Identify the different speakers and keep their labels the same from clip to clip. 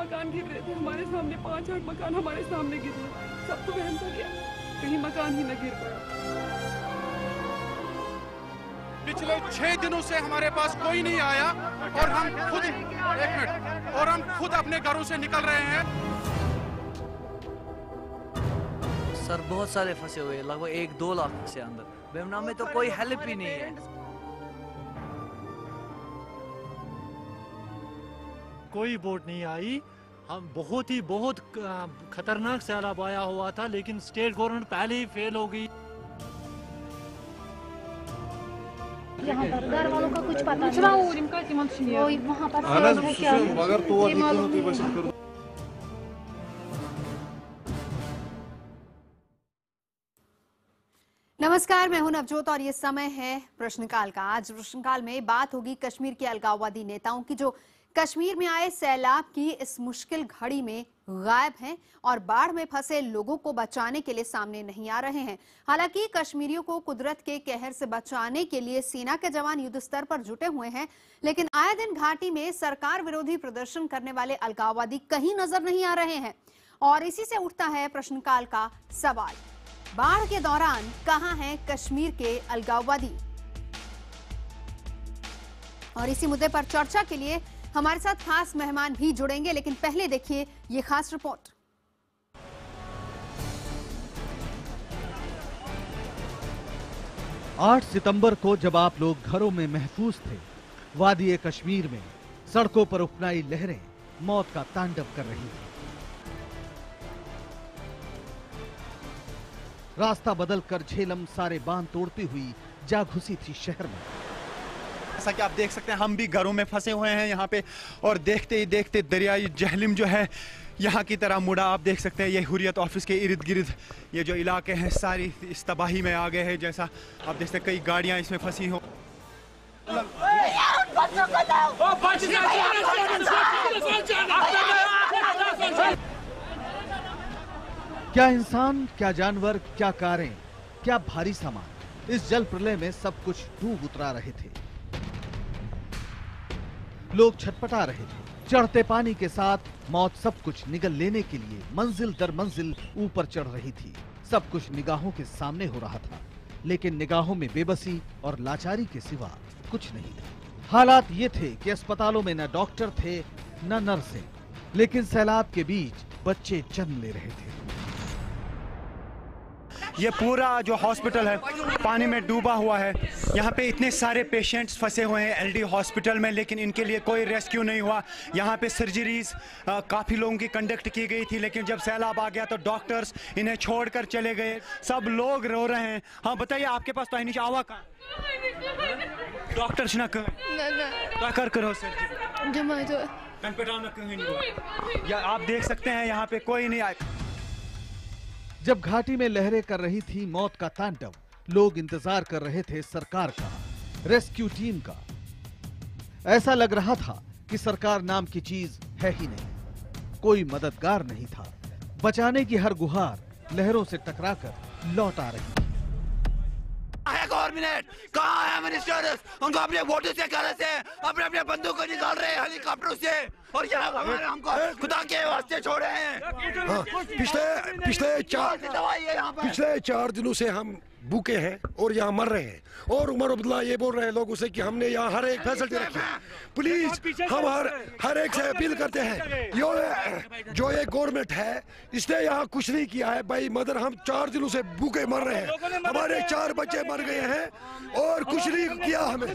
Speaker 1: मकान गिर रहे थे हमारे सामने, 5-8 मकान हमारे सामने गिर रहे, सबको वहम था क्या कहीं मकान ही न गिर पड़ा।
Speaker 2: पिछले 6 दिनों से हमारे पास कोई नहीं आया और हम खुद अपने घरों से निकल रहे हैं।
Speaker 3: सर बहुत सारे फंसे हुए, लगभग 1-2 लाख से अंदर। बेमना में तो कोई हेल्प ही नहीं है।
Speaker 4: कोई बोट नहीं आई। हम बहुत खतरनाक सैलाब आया हुआ था, लेकिन स्टेट गवर्नमेंट पहले ही फेल हो गई।
Speaker 5: यहाँ पर घर वालों का कुछ पता नहीं। वहाँ पर
Speaker 6: नमस्कार, मैं हूं नवजोत और ये समय है प्रश्नकाल का। आज प्रश्नकाल में बात होगी कश्मीर के अलगाववादी नेताओं की, जो कश्मीर में आए सैलाब की इस मुश्किल घड़ी में गायब हैं और बाढ़ में फंसे लोगों को बचाने के लिए सामने नहीं आ रहे हैं। हालांकि कश्मीरियों को कुदरत के कहर से बचाने के लिए सेना के जवान युद्ध स्तर पर जुटे हुए हैं, लेकिन आए दिन घाटी में सरकार विरोधी प्रदर्शन करने वाले अलगाववादी कहीं नजर नहीं आ रहे हैं। और इसी से उठता है प्रश्नकाल का सवाल, बाढ़ के दौरान कहां हैं कश्मीर के अलगाववादी? और इसी मुद्दे पर चर्चा के लिए हमारे साथ खास मेहमान भी जुड़ेंगे, लेकिन पहले देखिए ये खास रिपोर्ट।
Speaker 7: आठ सितंबर को जब आप लोग घरों में महफूज थे, वादी कश्मीर में सड़कों पर उफनाई लहरें मौत का तांडव कर रही थी। रास्ता बदलकर झेलम सारे बांध तोड़ती हुई जा घुसी थी शहर में।
Speaker 8: जैसा कि आप देख सकते हैं, हम भी घरों में फंसे हुए हैं यहाँ पे, और देखते ही देखते दरियाई जहलिम जो है यहाँ की तरह मुड़ा। आप देख सकते हैं ये हुर्रियत ऑफिस के इर्द गिर्द ये जो इलाके हैं सारी इस तबाही में आ गए हैं। जैसा आप देख सकते हैं कई गाड़ियां इसमें फंसी हो।
Speaker 7: क्या इंसान, क्या जानवर, क्या कारें, क्या भारी सामान, इस जल प्रलय में सब कुछ डूब उतरा रहे थे। लोग छटपटा रहे थे। चढ़ते पानी के साथ मौत सब कुछ निगल लेने के लिए मंजिल दर मंजिल ऊपर चढ़ रही थी। सब कुछ निगाहों के सामने हो रहा था, लेकिन निगाहों में बेबसी और लाचारी के सिवा कुछ नहीं था। हालात ये थे कि अस्पतालों में न डॉक्टर थे न नर्सें, लेकिन सैलाब के बीच बच्चे जन्म ले रहे थे।
Speaker 8: ये पूरा जो हॉस्पिटल है पानी में डूबा हुआ है। यहाँ पे इतने सारे पेशेंट्स फंसे हुए हैं एलडी हॉस्पिटल में, लेकिन इनके लिए कोई रेस्क्यू नहीं हुआ। यहाँ पे सर्जरीज काफ़ी लोगों की कंडक्ट की गई थी, लेकिन जब सैलाब आ गया तो डॉक्टर्स इन्हें छोड़कर चले गए। सब लोग रो रहे हैं। हाँ बताइए, आपके पास तो नीचे आवा का डॉक्टर्स ना कर करो सर्जरी, या आप देख सकते हैं यहाँ पे कोई नहीं आया।
Speaker 7: जब घाटी में लहरें कर रही थी मौत का तांडव, लोग इंतजार कर रहे थे सरकार का, रेस्क्यू टीम का। ऐसा लग रहा था कि सरकार नाम की चीज है ही नहीं। कोई मददगार नहीं था। बचाने की हर गुहार लहरों से टकराकर लौट आ रही।
Speaker 9: गवर्नमेंट कहाँ है? मिनिस्टर्स उनको अपने वोटों से घर से अपने बंदूक को निकाल रहे हैं हेलीकॉप्टरों से, और यहाँ हमको खुदा के वास्ते छोड़े हैं।
Speaker 10: पिछले 4 दिनों से हम भूखे हैं और यहाँ मर रहे हैं, और उमर अब्दुल्ला ये बोल रहे हैं लोगों से कि हमने यहाँ हर एक फैसिलिटी रखी है। प्लीज हम हर एक से अपील करते हैं, जो ये गवर्नमेंट है इसने यहाँ कुछ नहीं किया है भाई। मदर हम 4 दिनों से भूखे मर रहे हैं, हमारे 4 बच्चे मर गए हैं और कुछ नहीं किया हमें।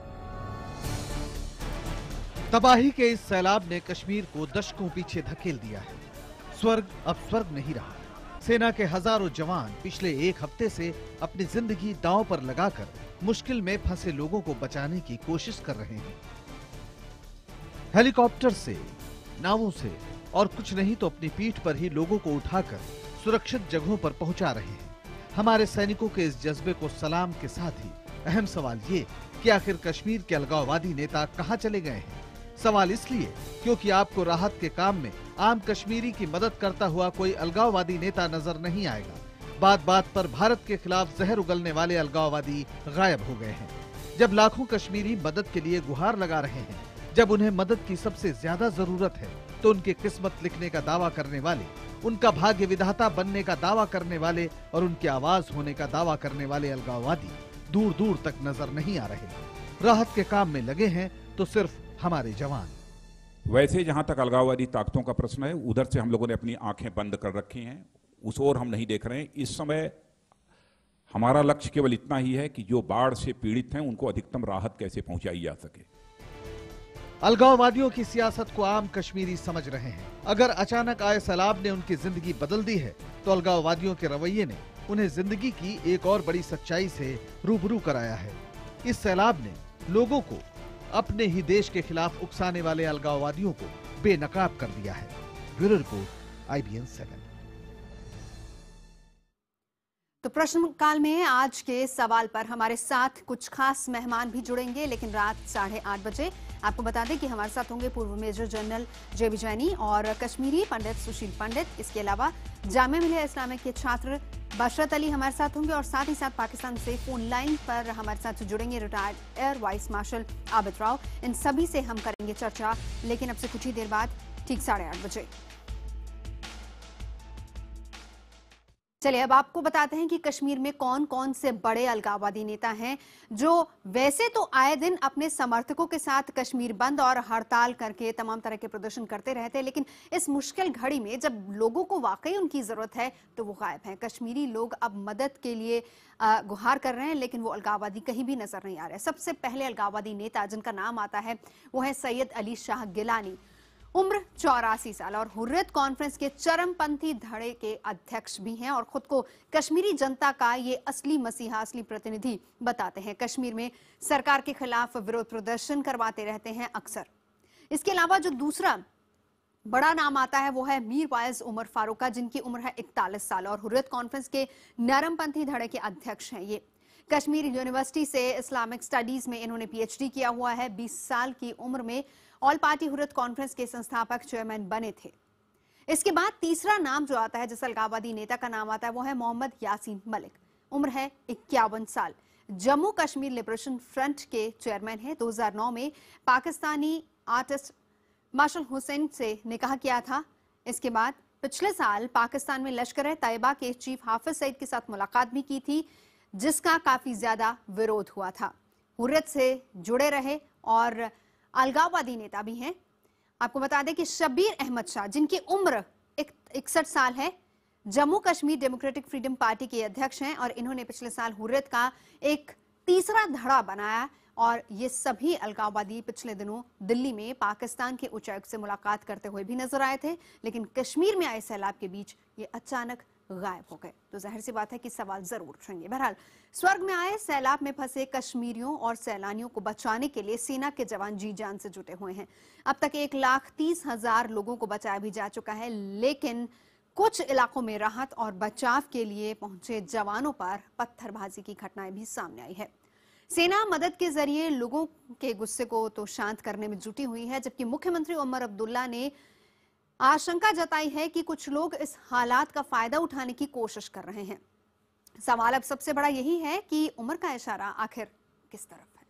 Speaker 7: तबाही के इस सैलाब ने कश्मीर को दशकों पीछे धकेल दिया है। स्वर्ग अब स्वर्ग नहीं रहा। सेना के हजारों जवान पिछले 1 हफ्ते से अपनी जिंदगी दांव पर लगाकर मुश्किल में फंसे लोगों को बचाने की कोशिश कर रहे हैं। हेलीकॉप्टर से, नावों से और कुछ नहीं तो अपनी पीठ पर ही लोगों को उठाकर सुरक्षित जगहों पर पहुंचा रहे हैं। हमारे सैनिकों के इस जज्बे को सलाम के साथ ही अहम सवाल ये कि आखिर कश्मीर के अलगाववादी नेता कहां चले गए हैं। सवाल इसलिए क्योंकि आपको राहत के काम में आम कश्मीरी की मदद करता हुआ कोई अलगाववादी नेता नजर नहीं आएगा। बात बात पर भारत के खिलाफ जहर उगलने वाले अलगाववादी गायब हो गए हैं। जब लाखों कश्मीरी मदद के लिए गुहार लगा रहे हैं, जब उन्हें मदद की सबसे ज्यादा जरूरत है, तो उनकी किस्मत लिखने का दावा करने वाले, उनका भाग्य विधाता बनने का दावा करने वाले और उनकी आवाज होने का दावा करने वाले अलगाववादी दूर दूर तक नजर नहीं आ रहे। राहत के काम में लगे हैं तो सिर्फ हमारे जवान।
Speaker 11: वैसे जहां तक अलगाववादी ताकतों का प्रश्न है, उधर से हम लोगों ने अपनी आंखें बंद कर रखी हैं, उस ओर हम नहीं देख रहे हैं। इस समय हमारा लक्ष्य केवल इतना ही है कि जो बाढ़ से पीड़ित हैं उनको अधिकतम राहत कैसे पहुंचाई जा सके।
Speaker 7: अलगाववादियों की सियासत को आम कश्मीरी समझ रहे हैं। अगर अचानक आए सैलाब ने उनकी जिंदगी बदल दी है तो अलगाववादियों के रवैये ने उन्हें जिंदगी की एक और बड़ी सच्चाई से रूबरू कराया है। इस सैलाब ने लोगों को अपने ही देश के खिलाफ उकसाने वाले अलगाववादियों को बेनकाब कर दिया है। Bureau report, IBN 7।
Speaker 6: तो प्रश्नकाल में आज के सवाल पर हमारे साथ कुछ खास मेहमान भी जुड़ेंगे, लेकिन रात 8:30 बजे। आपको बता दें कि हमारे साथ होंगे पूर्व मेजर जनरल JB जैनी और कश्मीरी पंडित सुशील पंडित। इसके अलावा जामिया मिलिया इस्लामिया के छात्र बशरत अली हमारे साथ होंगे और साथ ही साथ पाकिस्तान से फोन लाइन पर हमारे साथ जुड़ेंगे retired air vice marshal Abid Rao. इन सभी से हम करेंगे चर्चा, लेकिन अब से कुछ ही देर बाद ठीक 8:30 बजे। चलिए अब आपको बताते हैं कि कश्मीर में कौन कौन से बड़े अलगाववादी नेता हैं जो वैसे तो आए दिन अपने समर्थकों के साथ कश्मीर बंद और हड़ताल करके तमाम तरह के प्रदर्शन करते रहते हैं, लेकिन इस मुश्किल घड़ी में जब लोगों को वाकई उनकी जरूरत है तो वो गायब हैं। कश्मीरी लोग अब मदद के लिए गुहार कर रहे हैं, लेकिन वो अलगाववादी कहीं भी नजर नहीं आ रहे। सबसे पहले अलगाववादी नेता जिनका नाम आता है वो है सैयद अली शाह गिलानी। उम्र 84 साल और हुर्रियत कॉन्फ्रेंस के चरमपंथी धड़े के अध्यक्ष भी हैं और खुद को कश्मीरी जनता का ये असली मसीहा, असली प्रतिनिधि बताते हैं। कश्मीर में सरकार के खिलाफ विरोध प्रदर्शन करवाते रहते हैं अक्सर। इसके अलावा जो दूसरा बड़ा नाम आता है वो है मीर वाइज उमर फारूका, जिनकी उम्र है 41 साल और हुर्रियत कॉन्फ्रेंस के नरमपंथी धड़े के अध्यक्ष हैं। ये कश्मीर यूनिवर्सिटी से इस्लामिक स्टडीज में इन्होंने PhD किया हुआ है। 20 साल की उम्र में ऑल पार्टी हुर्रियत कॉन्फ्रेंस के संस्थापक चेयरमैन बने थे। इसके बाद तीसरा नाम जो आता है, जिस अलगाववादी नेता का नाम आता है, वो है मोहम्मद यासीन मलिक। उम्र है 51 साल। जम्मू कश्मीर लिबरेशन फ्रंट के चेयरमैन है। 2009 में पाकिस्तानी आर्टिस्ट मार्शल हुसैन से निकाह किया था। इसके बाद पिछले साल पाकिस्तान में लश्कर-ए-तैयबा के चीफ हाफिज सईद के साथ मुलाकात भी की थी, जिसका काफी ज्यादा विरोध हुआ था। हुर्रियत से जुड़े रहे और अलगाववादी नेता भी हैं। आपको बता दें कि शब्बीर अहमद शाह, जिनकी उम्र 61 साल है, Jammu Kashmir democratic freedom party के अध्यक्ष हैं और इन्होंने पिछले साल हुर्रियत का एक तीसरा धड़ा बनाया और ये सभी अलगाववादी पिछले दिनों दिल्ली में पाकिस्तान के उच्चायुक्त से मुलाकात करते हुए भी नजर आए थे, लेकिन कश्मीर में आए सैलाब के बीच ये अचानक गायब हो गए। तो जाहिर सी बात है कि सवाल जरूर उठेंगे। बहरहाल स्वर्ग में आए सैलाब में फंसे कश्मीरियों और सैलानियों को बचाने के लिए सेना के जवान जी जान से जुटे हुए हैं। अब तक 1,30,000 लोगों को बचाया भी जा चुका है, लेकिन कुछ इलाकों में राहत और बचाव के लिए पहुंचे जवानों पर पत्थरबाजी की घटनाएं भी सामने आई है। सेना मदद के जरिए लोगों के गुस्से को तो शांत करने में जुटी हुई है, जबकि मुख्यमंत्री उमर अब्दुल्ला ने आशंका जताई है कि कुछ लोग इस हालात का फायदा उठाने की कोशिश कर रहे हैं। सवाल अब सबसे बड़ा यही है कि उमर का इशारा आखिर किस तरफ है।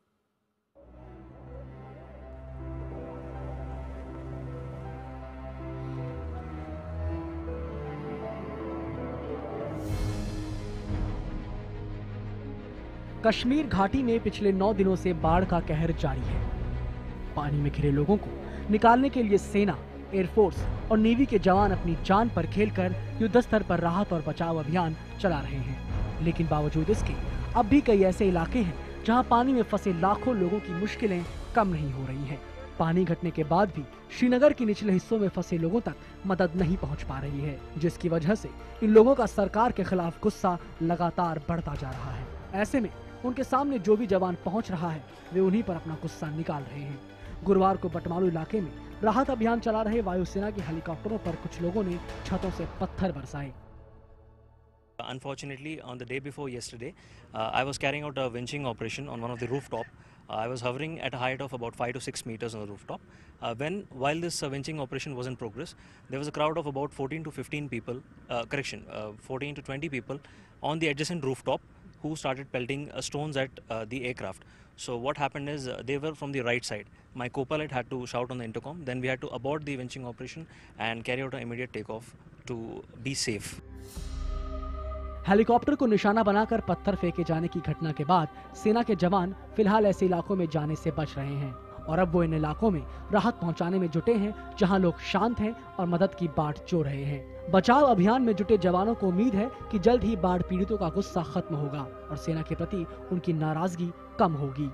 Speaker 12: कश्मीर घाटी में पिछले 9 दिनों से बाढ़ का कहर जारी है। पानी में घिरे लोगों को निकालने के लिए सेना, एयरफोर्स और नेवी के जवान अपनी जान पर खेलकर युद्ध स्तर पर राहत और बचाव अभियान चला रहे हैं, लेकिन बावजूद इसके अब भी कई ऐसे इलाके हैं जहां पानी में फंसे लाखों लोगों की मुश्किलें कम नहीं हो रही हैं। पानी घटने के बाद भी श्रीनगर के निचले हिस्सों में फंसे लोगों तक मदद नहीं पहुंच पा रही है, जिसकी वजह से इन लोगों का सरकार के खिलाफ गुस्सा लगातार बढ़ता जा रहा है। ऐसे में उनके सामने जो भी जवान पहुंच रहा है वे उन्हीं पर अपना गुस्सा निकाल रहे हैं। गुरुवार को बटमालू इलाके में राहत अभियान चला रहे वायुसेना के हेलीकॉप्टरों पर कुछ लोगों ने छतों से पत्थर बरसाए।
Speaker 13: Unfortunately, on the day before yesterday, I was carrying out a winching operation on one of the rooftop. I was hovering at a height of about 5 to 6 meters on the rooftop. While this winching operation was in progress, there was a crowd of about 14 to 15 people, 14 to 20 people on the adjacent rooftop who started pelting stones at the aircraft. So what happened is they were from the right side. My co-pilot had to shout on the intercom. Then we had to abort the winching operation and carry out an immediate takeoff to be safe.
Speaker 12: Helicopter को निशाना बनाकर पत्थर फेंके जाने की घटना के बाद सेना के जवान फिलहाल ऐसे इलाकों में जाने से बच रहे हैं और अब वो इन इलाकों में राहत पहुंचाने में जुटे हैं जहां लोग शांत हैं और मदद की बाट चो रहे हैं। बचाव अभियान में जुटे जवानों को उम्मीद है कि जल्द ही बाढ़ पीड़ितों का गुस्सा खत्म होगा और सेना के प्रति उनकी नाराजगी कम होगी।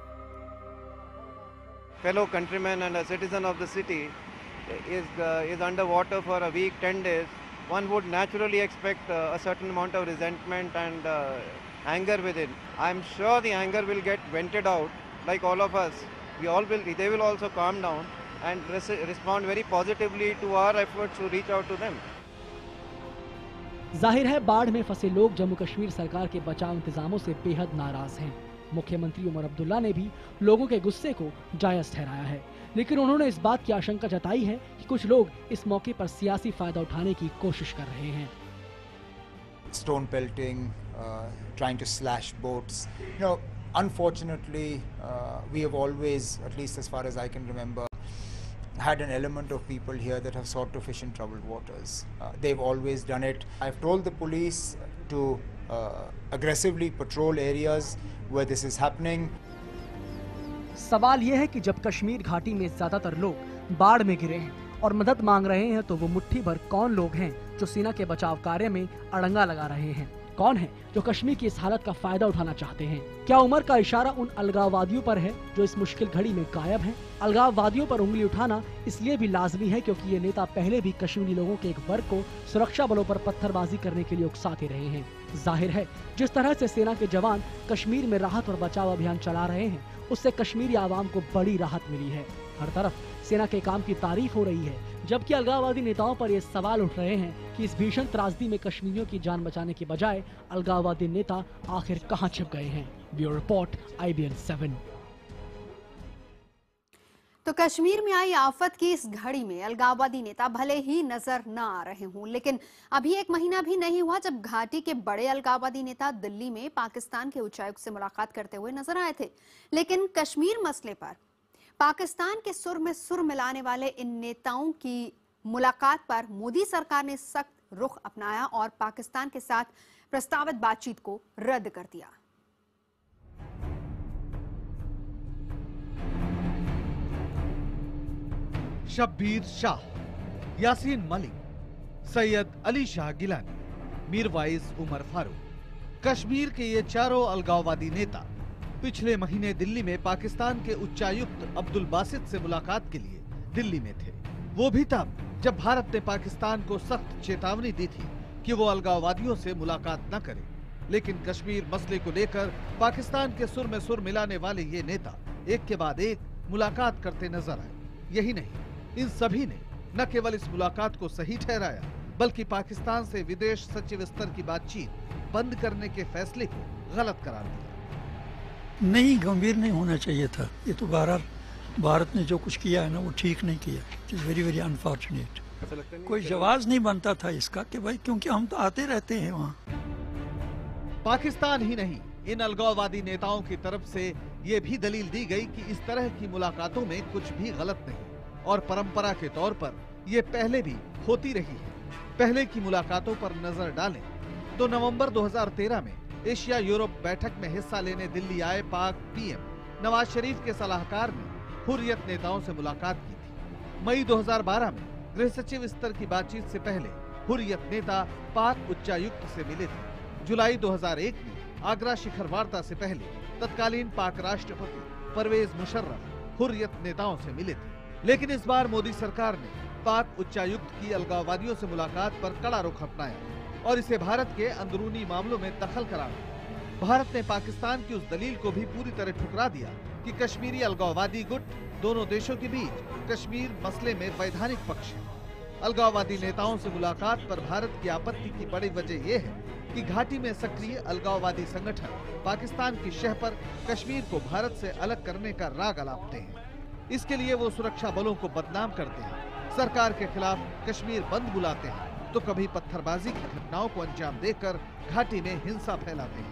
Speaker 14: Fellow countrymen and a citizen of the city is under water for a week, 10 days. One would naturally expect a certain amount of resentment and anger within. I'm sure the anger will get vented out, like all of us. They will also calm down and respond very positively to our efforts to reach out to them.
Speaker 12: जाहिर है बाढ़ में फंसे लोग जम्मू कश्मीर सरकार के बचाव इंतजामों से बेहद नाराज हैं। मुख्यमंत्री उमर अब्दुल्ला ने भी लोगों के गुस्से को जायज ठहराया है, लेकिन उन्होंने इस बात की आशंका जताई है कि कुछ लोग इस मौके पर सियासी फायदा उठाने की कोशिश कर रहे हैं।
Speaker 15: Stone pelting, trying to slash boats. You know, unfortunately, we have always, at least as far as I can remember, had an element of people here that have sought to fish in troubled waters. They've always done it. I've told the police to aggressively patrol areas where this is happening.
Speaker 12: सवाल यह है कि जब कश्मीर घाटी में ज्यादातर लोग बाढ़ में गिरे हैं और मदद मांग रहे हैं तो वो मुट्ठी भर कौन लोग हैं जो सेना के बचाव कार्य में अड़ंगा लगा रहे हैं? कौन है जो कश्मीर की इस हालत का फायदा उठाना चाहते हैं? क्या उमर का इशारा उन अलगाववादियों पर है जो इस मुश्किल घड़ी में गायब हैं? अलगाववादियों पर उंगली उठाना इसलिए भी लाजमी है क्योंकि ये नेता पहले भी कश्मीरी लोगों के एक वर्ग को सुरक्षा बलों पर पत्थरबाजी करने के लिए उकसाते रहे हैं। जाहिर है जिस तरह से सेना के जवान कश्मीर में राहत और बचाव अभियान चला रहे हैं उससे कश्मीरी आवाम को बड़ी राहत मिली है। हर तरफ सेना के काम की तारीफ हो रही है, जबकि अलगाववादी नेताओं पर ये सवाल उठ रहे हैं कि इस भीषण त्रासदी में कश्मीरियों की जान बचाने के बजाय अलगाववादी नेता आखिर कहां छिप गए हैं। Bureau report, IBN 7।
Speaker 6: तो कश्मीर में आई आफत की इस घड़ी में अलगाववादी नेता भले ही नजर न आ रहे हों, लेकिन अभी एक महीना भी नहीं हुआ जब घाटी के बड़े अलगाववादी नेता दिल्ली में पाकिस्तान के उच्चायुक्त से मुलाकात करते हुए नजर आए थे। लेकिन कश्मीर मसले पर पाकिस्तान के सुर में सुर मिलाने वाले इन नेताओं की मुलाकात पर मोदी सरकार ने सख्त रुख अपनाया और पाकिस्तान के साथ प्रस्तावित बातचीत को रद्द कर दिया।
Speaker 7: शब्बीर शाह, यासीन मलिक, सैयद अली शाह गिलानी, मीरवाइज उमर फारूक, कश्मीर के ये चारों अलगाववादी नेता पिछले महीने दिल्ली में पाकिस्तान के उच्चायुक्त अब्दुल बासित से मुलाकात के लिए दिल्ली में थे। वो भी तब जब भारत ने पाकिस्तान को सख्त चेतावनी दी थी कि वो अलगाववादियों से मुलाकात न करे। लेकिन कश्मीर मसले को लेकर पाकिस्तान के सुर में सुर मिलाने वाले ये नेता एक के बाद एक मुलाकात करते नजर आए। यही नहीं, इन सभी ने न केवल इस मुलाकात को सही ठहराया बल्कि पाकिस्तान से विदेश सचिव स्तर की बातचीत बंद करने के फैसले को गलत करार दिया।
Speaker 16: नहीं, गंभीर नहीं होना चाहिए था। ये तो भारत ने जो कुछ किया है ना वो ठीक नहीं किया। It is very very unfortunate. कोई जवाब नहीं बनता था इसका कि भाई क्योंकि हम तो आते रहते हैं वहाँ।
Speaker 7: पाकिस्तान ही नहीं, इन अलगाववादी नेताओं की तरफ से ये भी दलील दी गई कि इस तरह की मुलाकातों में कुछ भी गलत नहीं और परंपरा के तौर पर ये पहले भी होती रही है। पहले की मुलाकातों पर नजर डालें तो नवंबर 2013 में एशिया यूरोप बैठक में हिस्सा लेने दिल्ली आए पाक पीएम नवाज शरीफ के सलाहकार ने हुर्रियत नेताओं से मुलाकात की थी। मई 2012 में गृह सचिव स्तर की बातचीत से पहले हुर्रियत नेता पाक उच्चायुक्त से मिले थे। जुलाई 2001 में आगरा शिखर वार्ता से पहले तत्कालीन पाक राष्ट्रपति परवेज मुशर्रफ हुर्रियत नेताओं से मिले थे। लेकिन इस बार मोदी सरकार ने पाक उच्चायुक्त की अलगाववादियों से मुलाकात पर कड़ा रुख अपनाया और इसे भारत के अंदरूनी मामलों में दखल करार दिया। भारत ने पाकिस्तान की उस दलील को भी पूरी तरह ठुकरा दिया कि कश्मीरी अलगाववादी गुट दोनों देशों के बीच कश्मीर मसले में वैधानिक पक्ष है। अलगाववादी नेताओं से मुलाकात पर भारत की आपत्ति की बड़ी वजह यह है कि घाटी में सक्रिय अलगाववादी संगठन पाकिस्तान की शह पर कश्मीर को भारत से अलग करने का राग अलापते हैं। इसके लिए वो सुरक्षा बलों को बदनाम करते हैं, सरकार के खिलाफ कश्मीर बंद बुलाते हैं तो कभी पत्थरबाजी की घटनाओं को अंजाम देकर घाटी में हिंसा फैलाते हैं।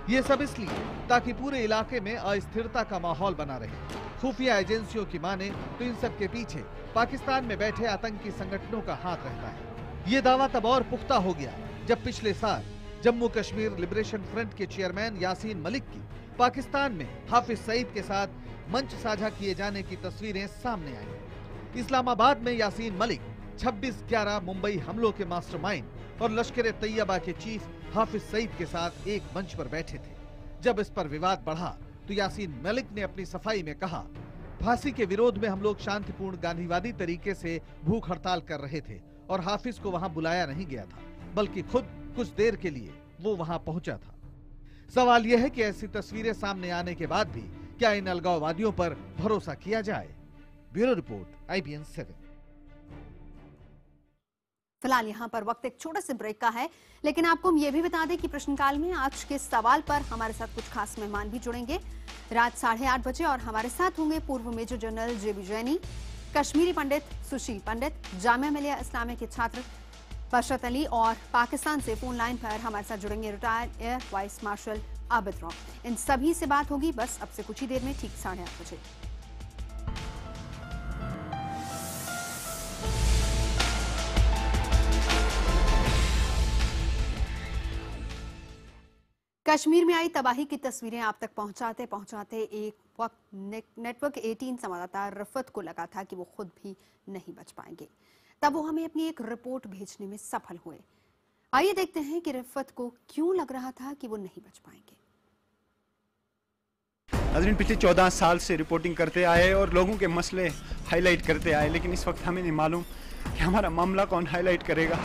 Speaker 7: ये सब इसलिए ताकि पूरे इलाके में अस्थिरता का माहौल बना रहे। खुफिया एजेंसियों की माने तो इन सब के पीछे पाकिस्तान में बैठे आतंकी संगठनों का हाथ रहता है। ये दावा तब और पुख्ता हो गया जब पिछले साल जम्मू कश्मीर लिबरेशन फ्रंट के चेयरमैन यासीन मलिक की पाकिस्तान में हाफिज सईद के साथ मंच साझा किए जाने की तस्वीरें सामने आई। इस्लामाबाद में यासीन मलिक 26/11 मुंबई हमलों के मास्टरमाइंड और लश्कर तैयबा के चीफ हाफिज सईद के साथ एक मंच पर बैठे थे। जब इस पर विवाद बढ़ा तो यासीन मलिक ने अपनी सफाई में कहा, फांसी के विरोध में हम लोग शांतिपूर्ण गांधीवादी तरीके से भूख हड़ताल कर रहे थे और हाफिज को वहां बुलाया नहीं गया था, बल्कि खुद कुछ देर के लिए वो वहां पहुंचा था। सवाल यह है कि ऐसी तस्वीरें सामने आने के बाद भी क्या इन अलगाववादियों पर भरोसा किया जाए? Bureau report, IBN 7।
Speaker 6: फिलहाल यहाँ पर वक्त एक छोटे से ब्रेक का है, लेकिन आपको हम ये भी बता दें कि प्रश्नकाल में आज के सवाल पर हमारे साथ कुछ खास मेहमान भी जुड़ेंगे। रात 8:30 बजे और हमारे साथ होंगे पूर्व major general JB Jaini, Kashmiri Pandit Sushil Pandit, Jamia Millia Islamia के छात्र फशरत अली और पाकिस्तान से फोन लाइन पर हमारे साथ जुड़ेंगे retired air vice marshal Abid Rao. इन सभी से बात होगी बस अब से कुछ ही देर में, ठीक 8:30 बजे। कश्मीर में आई तबाही की तस्वीरें आप तक पहुंचाते पहुंचाते एक वक्त नेटवर्क 18 संवाददाता रफत को लगा था कि वो खुद भी नहीं बच पाएंगे। तब वो हमें अपनी एक रिपोर्ट भेजने में सफल हुए। आइए देखते हैं कि रफत को क्यों लग रहा था कि वो नहीं बच पाएंगे।
Speaker 8: नाज़रीन, पिछले 14 साल से रिपोर्टिंग करते आए और लोगों के मसले हाईलाइट करते आए, लेकिन इस वक्त हमें नहीं मालूम कि हमारा मामला कौन हाईलाइट करेगा।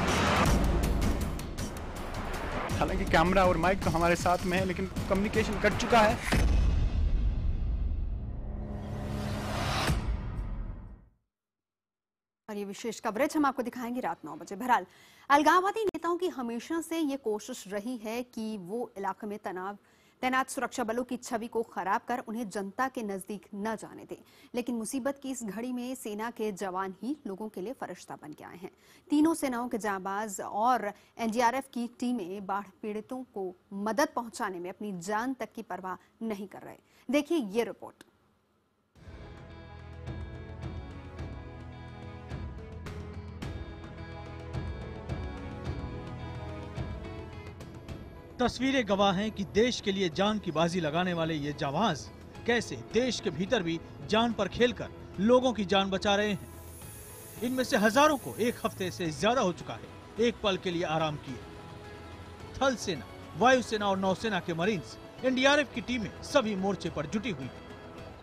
Speaker 8: हालांकि कैमरा और माइक तो हमारे साथ में है, लेकिन कम्युनिकेशन कट चुका है।
Speaker 6: और ये विशेष कवरेज हम आपको दिखाएंगे रात 9 बजे। बहरहाल अलगाववादी नेताओं की हमेशा से ये कोशिश रही है कि वो इलाके में तैनात सुरक्षा बलों की छवि को खराब कर उन्हें जनता के नजदीक न जाने दें, लेकिन मुसीबत की इस घड़ी में सेना के जवान ही लोगों के लिए फरिश्ता बन के आए हैं। तीनों सेनाओं के जांबाज और NDRF की टीमें बाढ़ पीड़ितों को मदद पहुंचाने में अपनी जान तक की परवाह नहीं कर रहे। देखिए ये रिपोर्ट।
Speaker 17: तस्वीरें गवाह हैं कि देश के लिए जान की बाजी लगाने वाले ये जाबाज कैसे देश के भीतर भी जान पर खेलकर लोगों की जान बचा रहे हैं। इनमें से हजारों को एक हफ्ते से ज्यादा हो चुका है एक पल के लिए आराम किए। थल सेना, वायुसेना और नौसेना के मरीन्स, NDRF की टीमें सभी मोर्चे पर जुटी हुई हैं।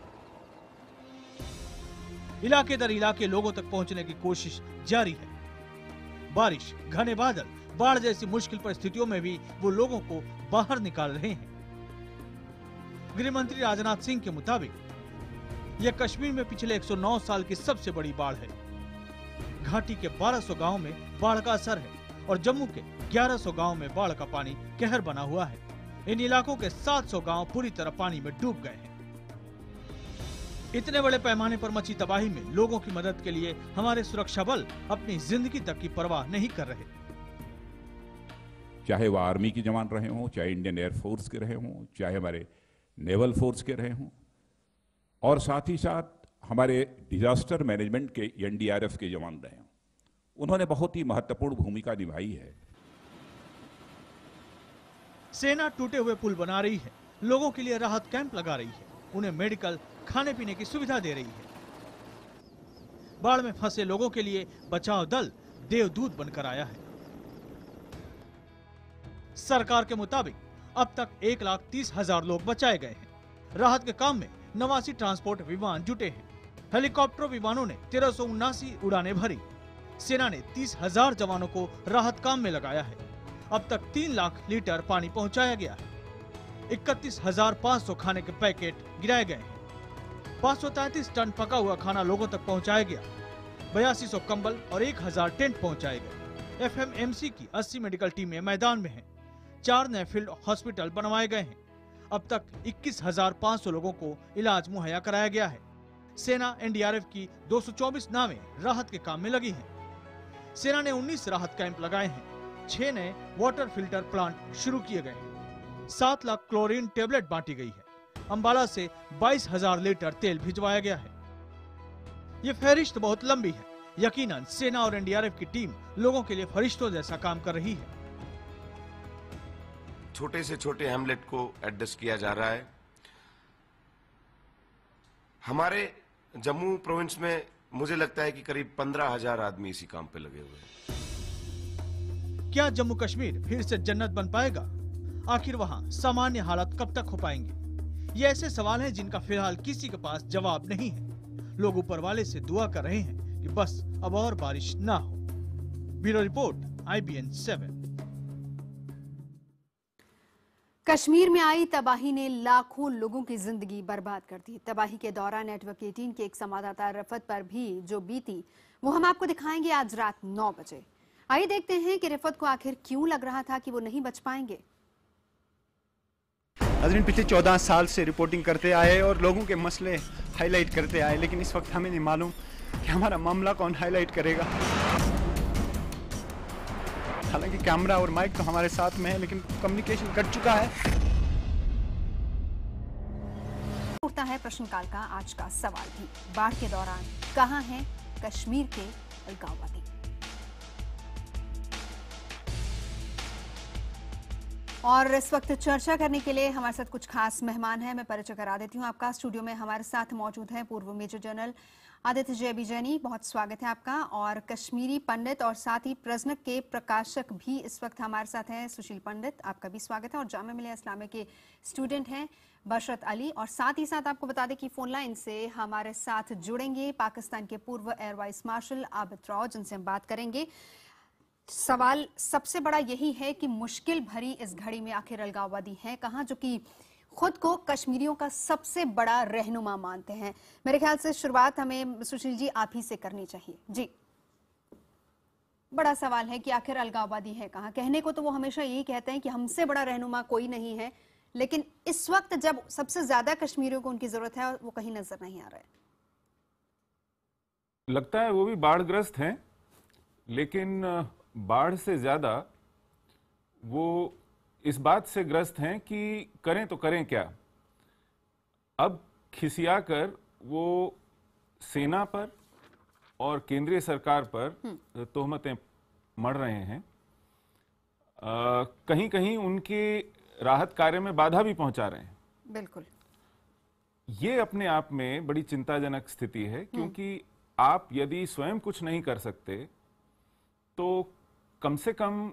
Speaker 17: इलाके दर इलाके लोगों तक पहुंचने की कोशिश जारी है। बारिश, घने बादल, बाढ़ जैसी मुश्किल परिस्थितियों में भी वो लोगों को बाहर निकाल रहे हैं। गृह मंत्री राजनाथ सिंह के मुताबिक यह कश्मीर में पिछले 109 साल की सबसे बड़ी बाढ़ है। घाटी के 1200 गांवों में बाढ़ का असर है और जम्मू के 1100 गांवों में बाढ़ का पानी कहर बना हुआ है। इन इलाकों के 700 गांव पूरी तरह पानी में डूब गए हैं। इतने बड़े पैमाने पर मची तबाही में लोगों की मदद के लिए हमारे सुरक्षा बल अपनी जिंदगी तक की परवाह नहीं कर रहे।
Speaker 11: चाहे वह आर्मी के जवान रहे हों, चाहे इंडियन एयरफोर्स के रहे हों, चाहे हमारे नेवल फोर्स के रहे हों, और साथ ही साथ हमारे डिजास्टर मैनेजमेंट के NDRF के जवान रहे हों, उन्होंने बहुत ही महत्वपूर्ण भूमिका निभाई है।
Speaker 17: सेना टूटे हुए पुल बना रही है, लोगों के लिए राहत कैंप लगा रही है, उन्हें मेडिकल, खाने पीने की सुविधा दे रही है। बाढ़ में फंसे लोगों के लिए बचाव दल देवदूत बनकर आया है। सरकार के मुताबिक अब तक 1,30,000 लोग बचाए गए हैं। राहत के काम में 89 ट्रांसपोर्ट विमान जुटे हैं। हेलीकॉप्टर विमानों ने 1379 उड़ानें भरी। सेना ने 30,000 जवानों को राहत काम में लगाया है। अब तक 3 लाख लीटर पानी पहुंचाया गया है। 31,500 खाने के पैकेट गिराए गए हैं। 533 टन पका हुआ खाना लोगों तक पहुंचाया गया। 8200 कंबल और 1000 टेंट पहुंचाए गए। FMMC की 80 मेडिकल टीमें मैदान में हैं। 4 नए फील्ड हॉस्पिटल बनवाए गए हैं। अब तक 21,500 लोगों को इलाज मुहैया कराया गया है। सेना NDRF की 224 नावें राहत के काम में लगी हैं। सेना ने 19 राहत कैंप लगाए हैं। 6 नए वाटर फिल्टर प्लांट शुरू किए गए हैं। 7 लाख क्लोरीन टेबलेट बांटी गई है। अंबाला से 22,000 लीटर तेल भिजवाया गया है। ये फहरिस्त बहुत लंबी है। यकीनन सेना और एनडीआरएफ की टीम लोगों के लिए फरिश्तों जैसा काम कर रही है।
Speaker 18: छोटे से छोटे हैमलेट को एडजस्ट किया जा रहा है। हमारे जम्मू प्रोविंस में मुझे लगता है कि करीब 15,000 आदमी इसी काम पे लगे हुए हैं।
Speaker 17: क्या जम्मू कश्मीर फिर से जन्नत बन पाएगा? आखिर वहां सामान्य हालात कब तक हो पाएंगे? ये ऐसे सवाल हैं जिनका फिलहाल किसी के पास जवाब नहीं है। लोग ऊपर वाले से दुआ कर रहे हैं कि बस अब और बारिश ना हो। Bureau report, IBN 7।
Speaker 6: कश्मीर में आई तबाही ने लाखों लोगों की जिंदगी बर्बाद कर दी। तबाही के दौरान नेटवर्क 18 के एक संवाददाता रफत पर भी जो बीती वो हम आपको दिखाएंगे आज रात 9 बजे। आइए देखते हैं कि रफत को आखिर क्यों लग रहा था कि वो नहीं बच पाएंगे।
Speaker 8: नाज़रीन, पिछले 14 साल से रिपोर्टिंग करते आए और लोगों के मसले हाईलाइट करते आए, लेकिन इस वक्त हमें नहीं मालूम कि हमारा मामला कौन हाईलाइट करेगा। हालांकि कैमरा और माइक तो हमारे साथ में है, लेकिन कम्युनिकेशन कट चुका है।
Speaker 6: उठता है प्रश्नकाल का आज का सवाल भी। बाढ़ के दौरान कहां हैं कश्मीर के अलगाववादी? और इस वक्त चर्चा करने के लिए हमारे साथ कुछ खास मेहमान हैं। मैं परिचय करा देती हूँ आपका। स्टूडियो में हमारे साथ मौजूद हैं पूर्व मेजर जनरल आदित्य जैनी, बहुत स्वागत है आपका। और कश्मीरी पंडित और साथ ही प्रजनक के प्रकाशक भी इस वक्त हमारे साथ हैं, सुशील पंडित, आपका भी स्वागत है। और जामिया मिलिया इस्लामिया के स्टूडेंट हैं बशरत अली। और साथ ही साथ आपको बता दें कि फोन लाइन से हमारे साथ जुड़ेंगे पाकिस्तान के पूर्व air vice marshal Abid Rao, जिनसे हम बात करेंगे। सवाल सबसे बड़ा यही है कि मुश्किल भरी इस घड़ी में आखिर अलगाववादी हैं कहां, जो कि खुद को कश्मीरियों का सबसे बड़ा रहनुमा मानते हैं। मेरे ख्याल से शुरुआत हमें सुशील जी आप ही से करनी चाहिए। जी, बड़ा सवाल है कि आखिर अलगाववादी है कहां। कहने को तो वो हमेशा यही कहते हैं कि हमसे बड़ा रहनुमा कोई नहीं है, लेकिन इस वक्त जब सबसे ज्यादा कश्मीरियों को उनकी जरूरत है वो कहीं नजर नहीं आ रहा है।
Speaker 11: लगता है वो भी बाढ़ग्रस्त हैं, लेकिन बाढ़ से ज्यादा वो इस बात से ग्रस्त हैं कि करें तो करें क्या। अब खिसिया कर वो सेना पर और केंद्रीय सरकार पर तोहमतें मढ़ रहे हैं। कहीं कहीं उनके राहत कार्य में बाधा भी पहुंचा रहे हैं।
Speaker 6: बिल्कुल,
Speaker 11: ये अपने आप में बड़ी चिंताजनक स्थिति है, क्योंकि आप यदि स्वयं कुछ नहीं कर सकते तो कम से कम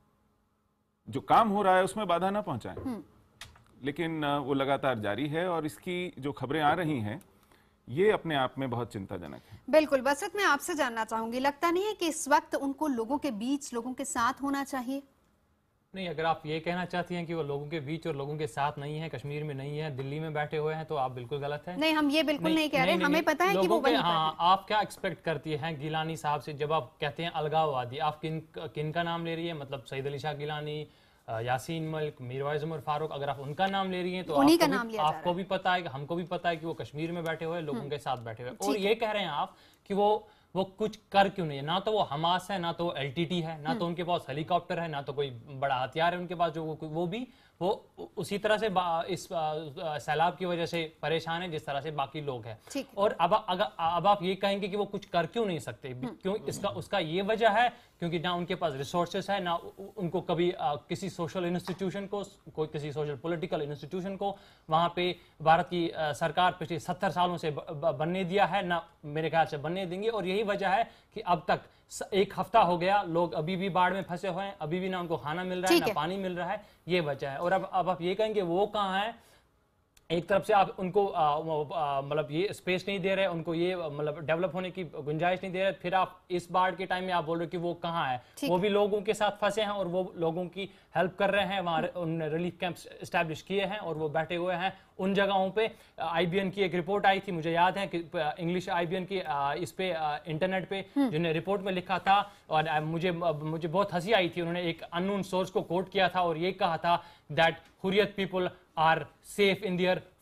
Speaker 11: जो काम हो रहा है उसमें बाधा ना पहुंचाएं। लेकिन वो लगातार जारी है और इसकी जो खबरें आ रही हैं ये अपने आप में बहुत चिंताजनक है।
Speaker 6: बिल्कुल, बसत मैं आपसे जानना चाहूंगी, लगता नहीं है कि इस वक्त उनको लोगों के बीच, लोगों के साथ होना चाहिए?
Speaker 19: नहीं, अगर आप ये कहना चाहती हैं कि वो लोगों के बीच और लोगों के साथ नहीं है, कश्मीर में नहीं है, दिल्ली में बैठे हुए हैं, तो आप बिल्कुल गलत हैं।
Speaker 6: नहीं, हम ये बिल्कुल नहीं कह रहे, हमें पता है कि वो वहीं पर हैं।
Speaker 19: हाँ, आप क्या एक्सपेक्ट करती हैं गिलानी साहब से जब आप कहते हैं अलगाववादी? आप किन का नाम ले रही है? मतलब सईद अली शाह गिलानी, यासीन मलिक, मीरवाइज उमर फारूक, अगर आप उनका नाम ले रही हैं तो आपको भी पता है, हमको भी पता है कि वो कश्मीर में बैठे हुए लोगों के साथ बैठे हुए। और ये कह रहे हैं आप कि वो कुछ कर क्यों नहीं है? ना तो वो हमास है, ना तो LTT है, ना तो उनके पास हेलीकॉप्टर है, ना तो कोई बड़ा हथियार है उनके पास, जो वो उसी तरह से इस सैलाब की वजह से परेशान है जिस तरह से बाकी लोग हैं। और अब आप ये कहेंगे कि वो कुछ कर क्यों नहीं सकते? क्यों? उसका ये वजह है क्योंकि ना उनके पास रिसोर्सेस है, ना उनको कभी किसी सोशल इंस्टीट्यूशन को, कोई किसी सोशल पॉलिटिकल इंस्टीट्यूशन को वहाँ पे भारत की सरकार पिछले 70 सालों से बनने दिया है, ना मेरे ख्याल से बनने देंगे। और यही वजह है कि अब तक 1 हफ्ता हो गया, लोग अभी भी बाढ़ में फंसे हुए हैं, अभी भी ना उनको खाना मिल रहा है, ना पानी मिल रहा है। ये वजह है। और अब आप ये कहेंगे वो कहाँ है? एक तरफ से आप उनको मतलब ये स्पेस नहीं दे रहे, उनको ये मतलब डेवलप होने की गुंजाइश नहीं दे रहे, फिर आप इस बाढ़ के टाइम में आप बोल रहे हो कि वो कहाँ है? वो भी लोगों के साथ फंसे हैं और वो लोगों की हेल्प कर रहे हैं। वहाँ उन्होंने रिलीफ कैंप्स एस्टैब्लिश किए हैं और वो बैठे हुए हैं उन जगहों पे। IBN की एक रिपोर्ट आई थी, मुझे याद है कि इंग्लिश IBN की इस पे इंटरनेट पे जिन्हें रिपोर्ट में लिखा था, और मुझे बहुत हंसी आई थी। उन्होंने एक अननोन सोर्स को कोट किया था और ये कहा था that Hurriyat people are safe in their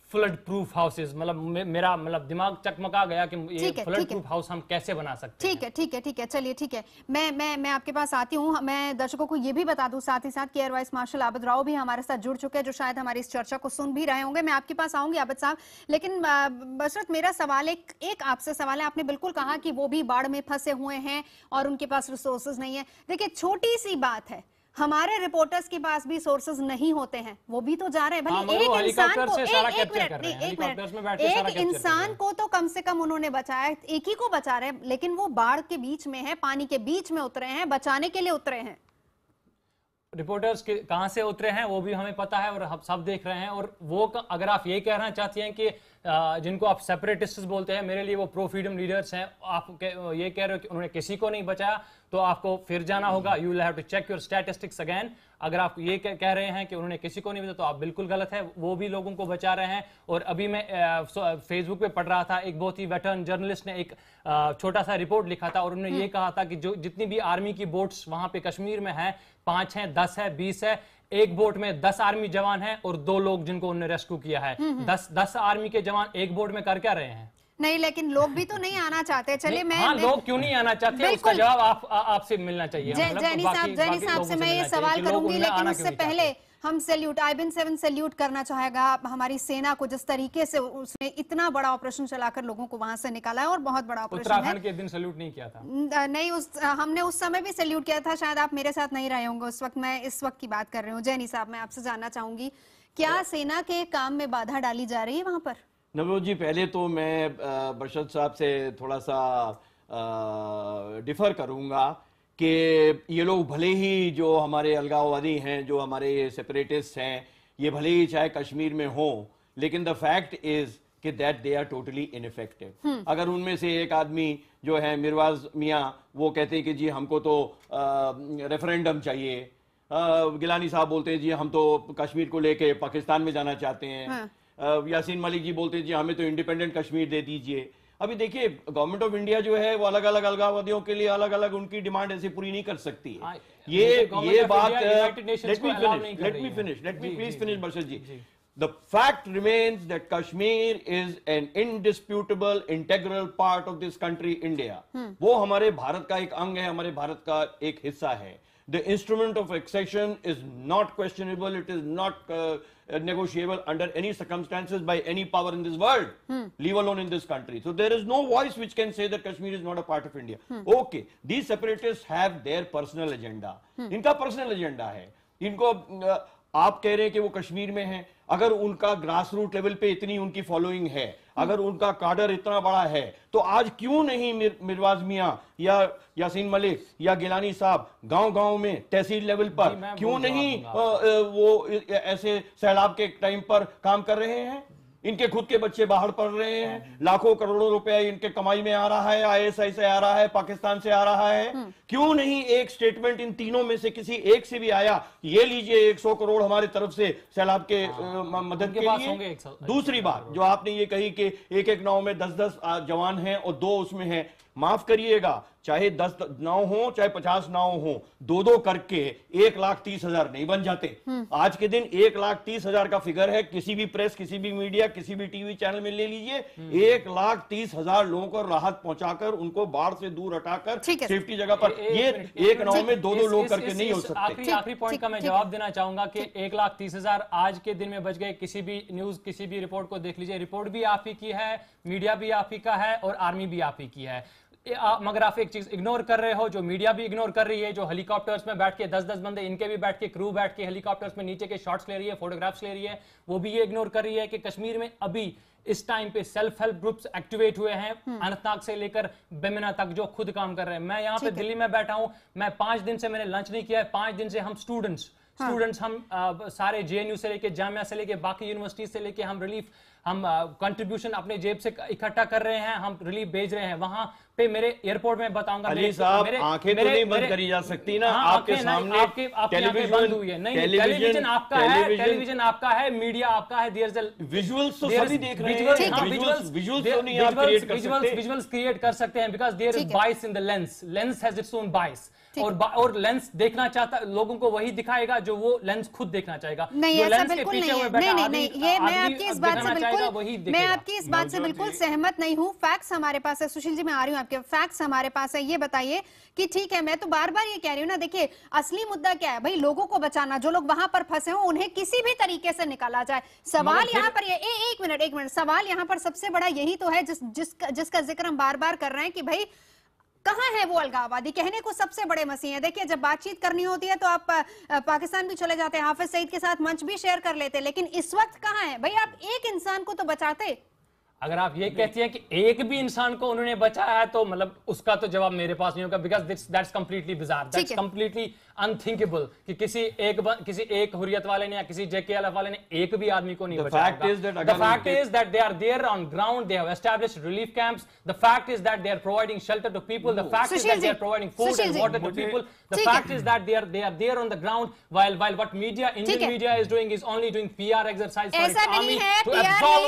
Speaker 19: flood proof houses, मतलब मेरा दिमाग चकमका गया कि ये फ्लड प्रूफ हाउस हम कैसे बना सकते हैं।
Speaker 6: ठीक है, चलिए ठीक है, मैं आपके पास आती हूँ। मैं दर्शकों को ये भी बता दूं साथ ही साथ कि air vice marshal Abid Rao भी हमारे साथ जुड़ चुके हैं, जो शायद हमारी इस चर्चा को सुन भी रहे होंगे। मैं आपके पास आऊंगी आबिद साहब, लेकिन बशरत मेरा सवाल एक आपसे सवाल है। आपने बिल्कुल कहा कि वो भी बाढ़ में फंसे हुए हैं और उनके पास रिसोर्सेज नहीं है। देखिए छोटी सी बात है, हमारे रिपोर्टर्स के पास भी सोर्सेज नहीं होते हैं, वो भी तो जा रहे हैं। भले एक इंसान को तो कम से कम उन्होंने बचाया, एक ही को बचा रहे हैं, लेकिन वो बाढ़ के बीच में है, पानी के बीच में उतरे हैं, बचाने के लिए उतरे हैं।
Speaker 19: रिपोर्टर्स कहां से उतरे हैं वो भी हमें पता है और हम सब देख रहे हैं। और वो अगर आप ये कहना चाहती हैं कि जिनको आप सेपरेटिस्ट्स बोलते हैं, मेरे लिए वो प्रो फ्रीडम लीडर्स हैं, आप ये कह रहे हो कि उन्होंने किसी को नहीं बचाया, तो आपको फिर जाना होगा, you will have to check your statistics again. अगर आप ये कह रहे हैं कि उन्होंने किसी को नहीं बचाया तो आप बिल्कुल गलत है, वो भी लोगों को बचा रहे हैं। और अभी मैं फेसबुक पे पढ़ रहा था, एक बहुत ही वेटरन जर्नलिस्ट ने एक छोटा सा रिपोर्ट लिखा था और उन्होंने ये कहा था कि जो जितनी भी आर्मी की बोट्स वहां पे कश्मीर में है, 5 हैं, 10 है, 20 है, एक बोट में 10 आर्मी जवान हैं और 2 लोग जिनको उन्होंने रेस्क्यू किया है। 10 आर्मी के जवान एक बोट में कर क्या रहे हैं?
Speaker 6: नहीं, लेकिन लोग भी तो नहीं आना चाहते। चलिए
Speaker 19: लोग क्यों नहीं आना चाहते, उसका जवाब आपसे मिलना चाहिए।
Speaker 6: जैनी साहब से मैं ये सवाल करूंगी, लेकिन उससे पहले हम सैल्यूट IBN 7 सैल्यूट करना चाहेगा हमारी सेना को, जिस तरीके से उसने इतना बड़ा ऑपरेशन चलाकर लोगों को वहां से निकाला है, और बहुत बड़ा ऑपरेशन है।
Speaker 19: उत्तराखंड के दिन सैल्यूट नहीं किया था?
Speaker 6: नहीं, हमने उस समय भी सैल्यूट किया था, शायद आप मेरे साथ नहीं रहे होंगे उस वक्त। मैं इस वक्त की बात कर रही हूँ। जैनी साहब, मैं आपसे जानना चाहूंगी, क्या सेना के काम में बाधा डाली जा रही है वहां पर?
Speaker 20: नवजोत जी, पहले तो मैं बशरत साहब से थोड़ा सा डिफर करूंगा कि ये लोग भले ही जो हमारे अलगाववादी हैं, जो हमारे सेपरेटिस्ट हैं, ये भले ही चाहे कश्मीर में हो, लेकिन द फैक्ट इज कि that they are totally ineffective. अगर उनमें से एक आदमी जो है मिरवाज मियाँ, वो कहते हैं कि जी हमको तो रेफरेंडम चाहिए, गिलानी साहब बोलते हैं जी हम तो कश्मीर को लेके पाकिस्तान में जाना चाहते हैं, यासीन मलिक जी बोलते हैं जी हमें तो इंडिपेंडेंट कश्मीर दे दीजिए। अभी देखिए, गवर्नमेंट ऑफ इंडिया जो है वो अलग अलग अलगाववादियों के लिए अलग अलग उनकी डिमांड ऐसे पूरी नहीं कर सकती है। ये बात, let me please finish Bashar ji. The fact remains that Kashmir is an indisputable integral part of this country, India. वो हमारे भारत का एक अंग है, हमारे भारत का एक हिस्सा है। The instrument of accession is not questionable. It is not negotiable under any circumstances by any power in this world, leave alone in this country. So there is no voice which can say that Kashmir is not a part of India. Okay, these separatists have their personal agenda. इनका personal agenda है। इनको आप कह रहे हैं कि वो कश्मीर में हैं, अगर उनका ग्रास रूट लेवल पे इतनी उनकी फॉलोइंग है, अगर उनका काडर इतना बड़ा है, तो आज क्यों नहीं मिरवाज मियां या यासीन मलिक या गिलानी साहब गांव-गांव में तहसील लेवल पर क्यों नहीं वो ऐसे सैलाब के टाइम पर काम कर रहे हैं? इनके खुद के बच्चे बाहर पढ़ रहे हैं, लाखों करोड़ों रुपए इनके कमाई में आ रहा है, ISI से आ रहा है, पाकिस्तान से आ रहा है। क्यों नहीं एक स्टेटमेंट इन तीनों में से किसी एक से भी आया, ये लीजिए 100 करोड़ हमारी तरफ से सैलाब के मदद के लिए। दूसरी बात जो आपने ये कही कि एक नाव में 10-10 जवान हैं और 2 उसमें हैं, माफ करिएगा, चाहे 10 नाव हो चाहे 50 नाव हो, 2-2 करके 1,30,000 नहीं बन जाते। आज के दिन 1,30,000 का फिगर है, किसी भी प्रेस, किसी भी मीडिया, किसी भी टीवी चैनल में ले लीजिए, 1,30,000 लोगों को राहत पहुंचाकर उनको बाढ़ से दूर हटाकर सेफ्टी जगह पर, ये एक नाव में 2-2 लोग करके नहीं हो सकते।
Speaker 19: आखिरी पॉइंट का मैं जवाब देना चाहूंगा कि 1,30,000 आज के दिन में बच गए। किसी भी न्यूज, किसी भी रिपोर्ट को देख लीजिए, रिपोर्ट भी आप ही की है, मीडिया भी आप ही का है और आर्मी भी आप ही की है। मगर आप एक चीज इग्नोर कर रहे हो, जो मीडिया भी इग्नोर कर रही है, जो हेलीकॉप्टर्स में बैठ के 10-10 बंदे, इनके भी बैठ के क्रू बैठ के हेलीकॉप्टर्स में नीचे के शॉट्स ले रही है, फोटोग्राफ्स ले रही है, वो भी ये इग्नोर कर रही है कि कश्मीर में अभी इस टाइम पे सेल्फ हेल्प ग्रुप्स एक्टिवेट हुए हैं, अनंतनाग से लेकर बेमिना तक, जो खुद काम कर रहे हैं। मैं यहाँ पे दिल्ली में बैठा हूँ, मैं 5 दिन से मैंने लंच नहीं किया है। 5 दिन से हम स्टूडेंट्स हम सारे JNU से लेके जामिया से लेके बाकी यूनिवर्सिटी से लेके हम रिलीफ, हम कंट्रीब्यूशन अपने जेब से इकट्ठा कर रहे हैं, हम रिलीफ भेज रहे हैं। वहां पे मेरे एयरपोर्ट में बताऊंगा,
Speaker 20: अली साहब आंखें तो नहीं बंद करी जा सकती ना, आपके सामने
Speaker 19: टेलीविजन बंद हुई है। नहीं, टेलीविजन आपका है, टेलीविजन आपका है, मीडिया आपका है, देयर इज अ
Speaker 20: विजुअल्स तो सभी देख रहे हैं, विजुअल्स तो नहीं आप क्रिएट कर सकते,
Speaker 19: विजुअल्स क्रिएट कर सकते हैं, because there is bias in the lens has its own bias. और लेंस देखना चाहता, लोगों को वही दिखाएगा जो वो लेंस खुद देखना चाहेगा।
Speaker 6: नहीं, ऐसा बिल्कुल नहीं है। नहीं, ये मैं आपकी इस बात से बिल्कुल सहमत नहीं हूँ। फैक्ट्स हमारे पास है। सुशील जी, मैं आ रही हूँ आपके, फैक्ट्स हमारे पास है। ये बताइए कि ठीक है, मैं तो बार बार ये कह रही हूँ ना, देखिए असली मुद्दा क्या है भाई, लोगों को बचाना, जो लोग वहां पर फंसे हो उन्हें किसी भी तरीके से निकाला जाए। सवाल यहाँ पर एक मिनट, सवाल यहाँ पर सबसे बड़ा यही तो है जिसका जिक्र हम बार बार कर रहे हैं कि भाई कहाँ है वो अलगाववादी। कहने को सबसे बड़े मसीह हैं। देखिए, जब बातचीत करनी होती है तो आप पाकिस्तान भी चले जाते हैं, हाफिज सईद के साथ मंच भी शेयर कर लेते, लेकिन इस वक्त कहाँ है भाई? आप एक इंसान को तो बचाते।
Speaker 19: अगर आप ये कहती हैं कि एक भी इंसान को उन्होंने बचाया है तो मतलब उसका तो जवाब मेरे पास नहीं होगा, because that's completely bizarre, that's completely unthinkable कि किसी एक हुर्रियत वाले ने या किसी जेकेएलएफ वाले ने एक भी आदमी को नहीं बचाया। The fact is that they are there on ground, they have established relief camps, the fact is that they are providing shelter to people, the fact is that they are providing food and water to people, the fact is that they are there on the ground while what media, Indian media is doing is only doing PR exercise for its army to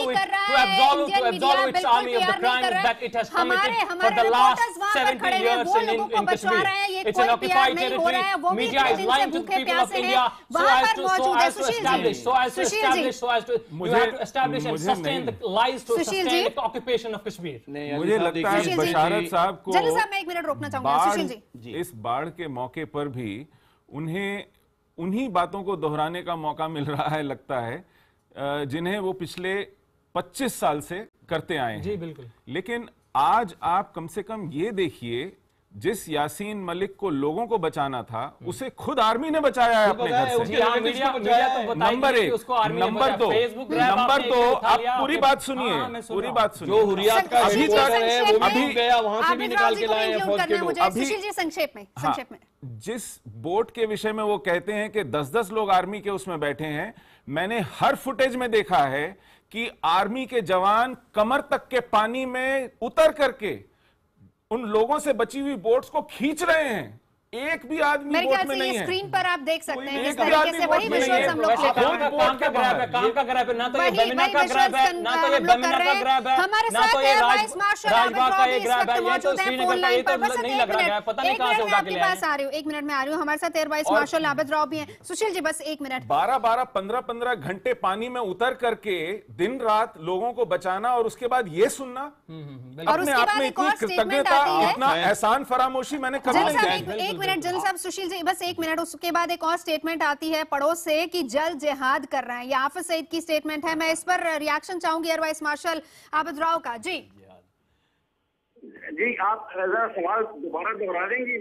Speaker 19: absolve its army of the crimes that it has committed for the last 70 years in Kashmir. It's an occupied territory. Media is lying to the people of India so as to establish you have to establish and sustain the lies to sustain the occupation of Kashmir.
Speaker 21: मुझे लगता है बशारत साहब को
Speaker 6: जल्दी साहब मैं एक minute रोकना चाहूंगा। सुशील जी,
Speaker 21: इस बाढ़ के मौके पर भी उन्हें उन्हीं बातों को दोहराने का मौका मिल रहा है, लगता है, जिन्हें वो पिछले 25 साल से करते आए हैं।
Speaker 19: जी बिल्कुल।
Speaker 21: लेकिन आज आप कम से कम ये देखिए, जिस यासीन मलिक को लोगों को बचाना था उसे खुद आर्मी ने बचाया है अपने घर से। नंबर एक, नंबर दो, आप पूरी बात सुनिए, पूरी बात सुनिए।
Speaker 20: जो हुर्रियत का अभी तक वो भी गया, वहां से भी निकाल के लाए हैं फौज के लोग।
Speaker 6: सुशील जी संक्षेप में
Speaker 21: जिस बोट के विषय में वो कहते हैं कि 10-10 लोग आर्मी के उसमें बैठे हैं, मैंने हर फुटेज में देखा है कि आर्मी के जवान कमर तक के पानी में उतर करके उन लोगों से बची हुई बोट्स को खींच रहे हैं। एक भी आदमी बोट में नहीं है।
Speaker 6: स्क्रीन पर आप देख सकते हैं
Speaker 21: किस तरीके से वही विजुअल्स हम लोग
Speaker 19: काम का ग्रैब है, ना तो ये बेमिना का ग्रैब है, ना तो ये बेमिना का ग्रैब है, ना तो ये राजबाग का ये ग्रैब है, ये तो श्रीनगर का ये तो नहीं लग रहा है, पता नहीं कहां से उठा के ले आए।
Speaker 6: एक मिनट में आ रही हूं, हमारे साथ air vice marshal Abid Rao भी हैं। सुशील जी बस एक मिनट।
Speaker 21: 12-12, 15-15 घंटे पानी में उतर करके दिन रात लोगों को बचाना और उसके बाद ये सुनना, अपने आप में इतनी कृतज्ञता, इतना एहसान फरामोशी मैंने कभी नहीं देखी।
Speaker 6: मिनट जल्द साहब, सुशील जी बस एक मिनट। उसके बाद एक और स्टेटमेंट आती है पड़ोस से कि जल जिहाद कर रहे हैं, ये हाफिज सईद की स्टेटमेंट है। मैं इस पर रिएक्शन चाहूंगी air vice marshal Abid Rao का। जी
Speaker 22: आप जरा सवाल दोबारा दोहरा देंगी?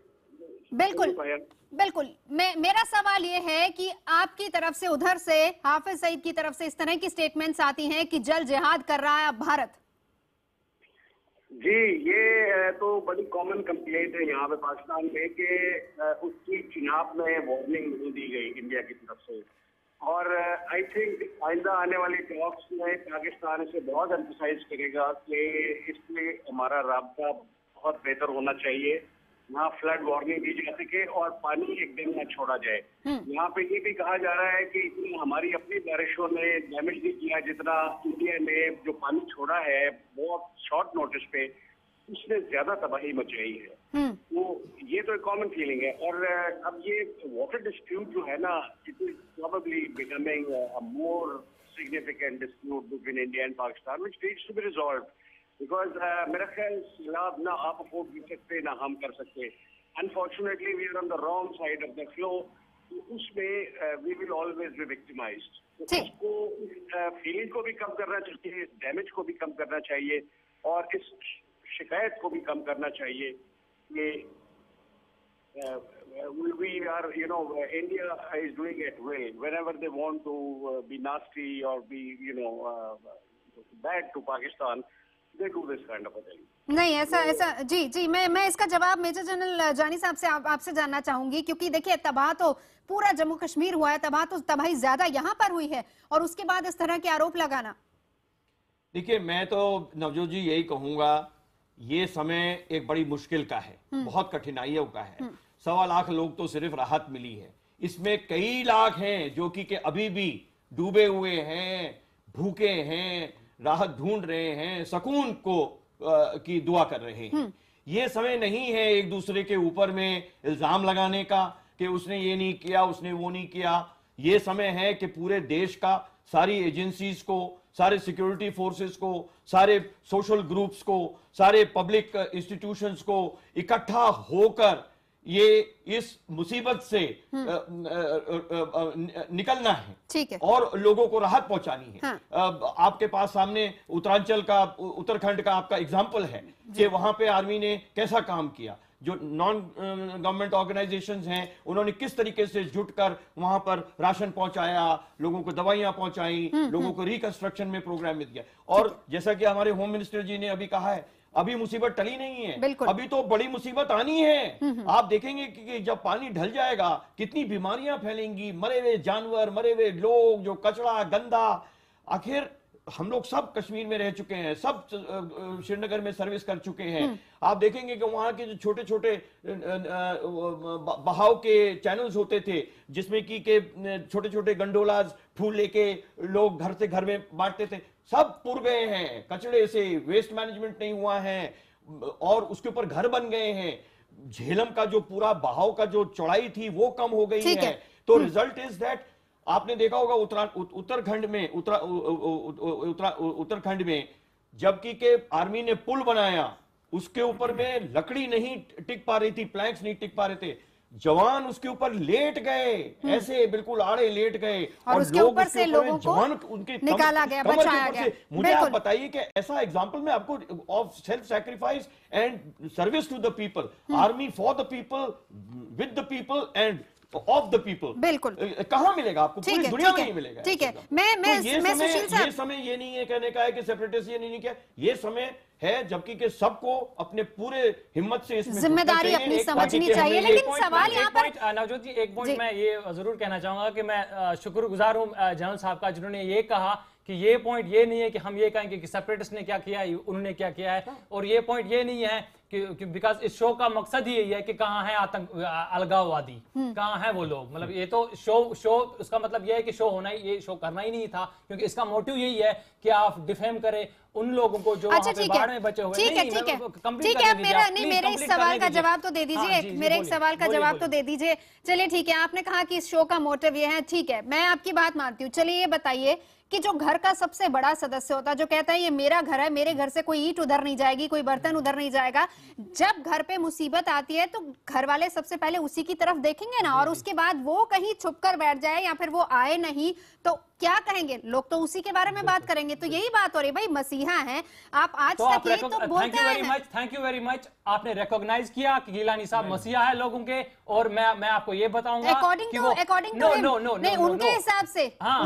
Speaker 6: बिल्कुल। मेरा सवाल ये है कि आपकी तरफ से, उधर से हाफिज सईद की तरफ से इस तरह की स्टेटमेंट्स आती हैं कि जल जिहाद कर रहा है भारत।
Speaker 22: जी, ये तो बड़ी कॉमन कंप्लेंट है यहाँ पे पाकिस्तान में कि उसकी चिनाब में वार्निंग नहीं दी गई इंडिया की तरफ से, और आई थिंक आइंदा आने वाली टॉक्स में पाकिस्तान इसे बहुत एम्फसाइज करेगा कि इसमें हमारा राब्ता बहुत बेहतर होना चाहिए, यहाँ फ्लड वार्निंग दी जा सके और पानी एकदम न छोड़ा जाए। यहाँ पे ये भी कहा जा रहा है कि इतनी हमारी अपनी बारिशों ने डैमेज नहीं किया जितना इंडिया ने जो पानी छोड़ा है बहुत शॉर्ट नोटिस पे, उसने ज्यादा तबाही मचाई है। तो ये तो एक कॉमन फीलिंग है। और अब ये वाटर डिस्प्यूट जो है ना, it is probably becoming a more significant dispute between India and Pakistan which needs to be resolved, because मेरा ख्याल सैलाब ना आप अफोर्ड कर सकते ना हम कर सकते। Unfortunately we are on the wrong side of the flow, उसमें we will always be victimised. तो उसको, इस फीलिंग को भी कम करना चाहिए, इस डैमेज को भी कम करना चाहिए और इस शिकायत को भी कम करना चाहिए कि we are, you know, India is doing it well whenever they want to be nasty or be, you know, bad to Pakistan, they do this kind of a thing.
Speaker 6: नहीं, ऐसा जी मैं इसका जवाब मेजर जनरल जानी साहब से आपसे जानना चाहूंगी, क्योंकि देखिए तबाह तो पूरा जम्मू कश्मीर हुआ है, तबाही ज्यादा यहाँ पर हुई है और उसके बाद इस तरह के आरोप लगाना।
Speaker 20: देखिए, मैं तो नवजोत जी यही कहूंगा, ये समय एक बड़ी मुश्किल का है, बहुत कठिनाइयों का है। 1.25 लाख लोग तो सिर्फ राहत मिली है, इसमें कई लाख हैं जो कि अभी भी डूबे हुए हैं, भूखे हैं, राहत ढूंढ रहे हैं, सुकून को की दुआ कर रहे हैं। ये समय नहीं है एक दूसरे के ऊपर में इल्जाम लगाने का कि उसने ये नहीं किया, उसने वो नहीं किया। ये समय है कि पूरे देश का, सारी एजेंसीज को, सारे सिक्योरिटी फोर्सेस को, सारे सोशल ग्रुप्स को, सारे पब्लिक इंस्टीट्यूशंस को इकट्ठा होकर ये इस मुसीबत से निकलना है।
Speaker 6: ठीक है।
Speaker 20: और लोगों को राहत पहुंचानी है। हाँ। आपके पास सामने उत्तरांचल का, उत्तराखंड का आपका एग्जाम्पल है कि वहां पे आर्मी ने कैसा काम किया। जो नॉन गवर्नमेंट ऑर्गेनाइजेशंस हैं उन्होंने किस तरीके से जुटकर वहां पर राशन पहुंचाया, लोगों को दवाइयां पहुंचाई, लोगों को रिकंस्ट्रक्शन में प्रोग्राम में दिया। और जैसा कि हमारे होम मिनिस्टर जी ने अभी कहा है, अभी मुसीबत टली नहीं है, अभी तो बड़ी मुसीबत आनी है। आप देखेंगे कि जब पानी ढल जाएगा कितनी बीमारियां फैलेंगी, मरे हुए जानवर, मरे हुए लोग, जो कचरा गंदा। आखिर हम लोग सब कश्मीर में रह चुके हैं, सब श्रीनगर में सर्विस कर चुके हैं। आप देखेंगे कि वहां के जो छोटे छोटे बहाव के चैनल्स होते थे जिसमें कि छोटे छोटे गंडोलाज फूल लेके लोग घर से घर में बांटते थे, सब पुर गए हैं कचड़े से। वेस्ट मैनेजमेंट नहीं हुआ है और उसके ऊपर घर बन गए हैं। झेलम का जो पूरा बहाव का जो चौड़ाई थी वो कम हो गई है। तो रिजल्ट इज दैट आपने देखा होगा उत्तराखंड में जबकि के आर्मी ने पुल बनाया, उसके ऊपर में लकड़ी नहीं टिक पा रही थी, प्लैंक्स नहीं टिक पा रहे थे, जवान उसके ऊपर लेट गए, ऐसे बिल्कुल आड़े लेट गए
Speaker 6: और उसके ऊपर से लोगों को
Speaker 20: उनके
Speaker 6: निकाला गया, बचाया गया।
Speaker 20: मुझे आप बताइए कि ऐसा एग्जांपल मैं आपको of self sacrifice and service to the people, army for the people, with the people and of the people,
Speaker 6: बिल्कुल
Speaker 20: कहां मिलेगा आपको? पूरी दुनिया में नहीं मिलेगा।
Speaker 6: ठीक है, मैं सुशील साहब,
Speaker 20: ये समय ये नहीं है कहने का है कि सेपरेटिस्ट ये नहीं किया, ये समय है जबकि के सबको अपने पूरे हिम्मत से इसमें
Speaker 6: जिम्मेदारी अपनी समझनी चाहिए। लेकिन सवाल यहाँ पर
Speaker 19: नवजोत जी, एक पॉइंट मैं ये जरूर कहना चाहूंगा कि मैं शुक्रगुजार हूं जनरल साहब का जिन्होंने ये कहा कि ये पॉइंट ये नहीं है कि हम ये कहेंगे कि सेपरेटिस्ट ने क्या किया है, उन्होंने क्या किया है, और ये पॉइंट ये नहीं है कि बिकॉज इस शो का मकसद ही यही है कि कहाँ है अलगाववादी, कहाँ है वो लोग। मतलब ये तो शो उसका मतलब ये है कि शो होना ही, ये शो करना ही नहीं था, क्योंकि इसका मोटिव यही है कि आप डिफेम करें उन लोगों को जो वहां पे बाढ़ में बचे हुए।
Speaker 6: ठीक है, मेरे इस सवाल का जवाब तो दे दीजिए, मेरे एक सवाल का जवाब तो दे दीजिए। चलिए ठीक है, आपने कहा कि इस शो का मोटिव ये है, ठीक है, मैं आपकी बात मानती हूँ। चलिए ये बताइए कि जो घर का सबसे बड़ा सदस्य होता है, जो कहता है ये मेरा घर है, मेरे घर से कोई ईंट उधर नहीं जाएगी, कोई बर्तन उधर नहीं जाएगा, जब घर पे मुसीबत आती है तो घर वाले सबसे पहले उसी की तरफ देखेंगे ना, और उसके बाद वो कहीं छुपकर बैठ जाए या फिर वो आए नहीं तो क्या कहेंगे लोग? तो उसी के बारे में बात करेंगे। तो यही बात हो रही, भाई मसीहा हैं आप, आज तक ये तो बोलते हैं।
Speaker 19: थैंक यू वेरी मच, आपने रिकॉग्नाइज किया कि गिलानी साहब मसीहा है लोगों के, और मैं आपको ये बताऊंगा
Speaker 6: अकॉर्डिंग टू नहीं, उनके हिसाब से,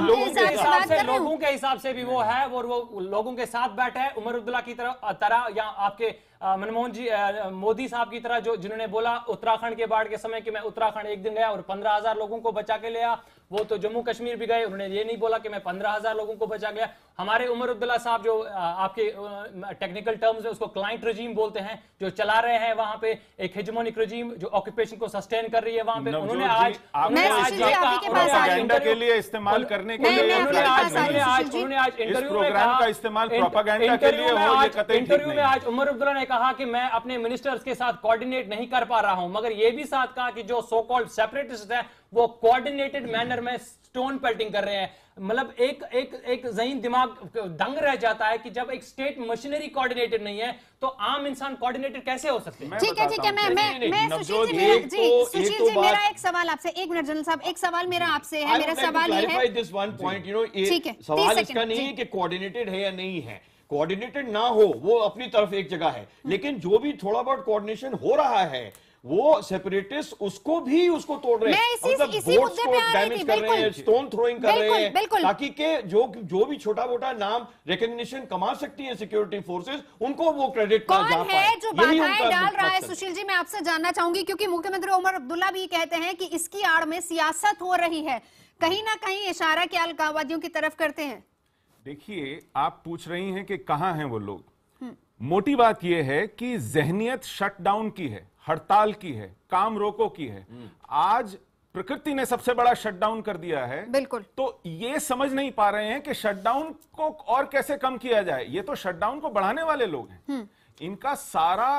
Speaker 19: लोगों के हिसाब से भी वो है, और वो लोगों के साथ बैठे हैं उमर अब्दुल्ला की तरह या आपके मनमोहन जी मोदी साहब की तरह, जो जिन्होंने बोला उत्तराखंड के बाढ़ के समय कि मैं उत्तराखंड एक दिन गया और 15,000 लोगों को बचा के लिया। वो तो जम्मू कश्मीर भी गए, उन्होंने ये नहीं बोला कि मैं 15,000 लोगों को बचा गया। हमारे उमर अब्दुल्ला साहब जो आपके टेक्निकल टर्म्स है उसको क्लाइंट रजीम बोलते हैं, जो चला रहे हैं वहां पे एक हेजेमोनिक रजीम जो ऑक्यूपेशन को सस्टेन कर रही है वहां पे। उन्होंने आज
Speaker 21: प्रोपेगेंडा के लिए इस्तेमाल करने के लिए
Speaker 19: उन्होंने आज इंटरव्यू में कहा
Speaker 21: का इस्तेमाल प्रोपेगेंडा के लिए हो, ये कतई
Speaker 19: इंटरव्यू में आज उमर अब्दुल्ला ने कहा कि मैं अपने मिनिस्टर्स के साथ कोऑर्डिनेट नहीं कर पा रहा हूं, मगर ये भी साथ कहा कि जो सो कॉल्ड सेपरेटिस्ट है वो कोऑर्डिनेटेड मैनर में स्टोन पेल्टिंग कर रहे हैं। मतलब एक ज़हीन दिमाग दंग रह जाता है कि जब एक स्टेट मशीनरी कोऑर्डिनेटेड नहीं है तो आम इंसान कोऑर्डिनेटेड कैसे हो सकते हैं?
Speaker 6: ठीक है, मैं सुशील जी मेरा एक सवाल आपसे, एक मिनट जनरल साहब, एक सवाल मेरा आपसे है, मेरा सवाल ये है,
Speaker 20: this one point, you know, सवाल इसका नहीं है कि कोऑर्डिनेटेड है या नहीं है, कोऑर्डिनेटेड ना हो वो अपनी तरफ एक जगह है, लेकिन जो भी थोड़ा बहुत कोऑर्डिनेशन हो रहा है वो सेपरेटिस्ट उसको तोड़ रहे हैं,
Speaker 6: इसी मुद्दे पे आ रही थी, बिल्कुल
Speaker 20: स्टोन थ्रोइंग कर रहे हैं, ताकि के जो भी छोटा मोटा नाम रिकॉग्निशन कमा सकती है सिक्योरिटी फोर्सेस, उनको वो क्रेडिट
Speaker 6: कौन है जो बाधाएं डाल रहा है? सुशील जी, मैं आपसे जानना चाहूंगी, क्योंकि मुख्यमंत्री उमर अब्दुल्ला भी कहते हैं कि इसकी आड़ में सियासत हो रही है, कहीं ना कहीं इशारा के अलगाववादियों की तरफ करते हैं।
Speaker 21: देखिए, आप पूछ रही हैं कि कहां हैं वो लोग। मोटी बात यह है कि जहनियत शटडाउन की है, हड़ताल की है, काम रोको की है। आज प्रकृति ने सबसे बड़ा शटडाउन कर दिया है,
Speaker 6: बिल्कुल।
Speaker 21: तो ये समझ नहीं पा रहे हैं कि शटडाउन को और कैसे कम किया जाए। ये तो शटडाउन को बढ़ाने वाले लोग हैं, इनका सारा